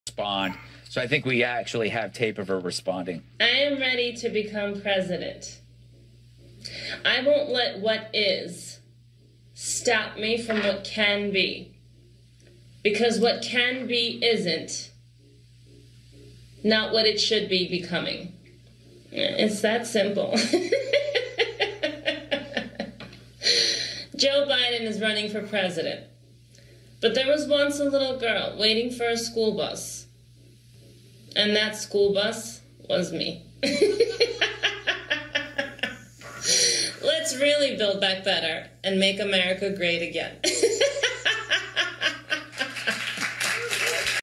respond. So I think we actually have tape of her responding. I am ready to become president. I won't let what is stop me from what can be. Because what can be isn't not what it should be becoming. It's that simple. Joe Biden is running for president. But there was once a little girl waiting for a school bus. And that school bus was me. Let's really build back better and make America great again.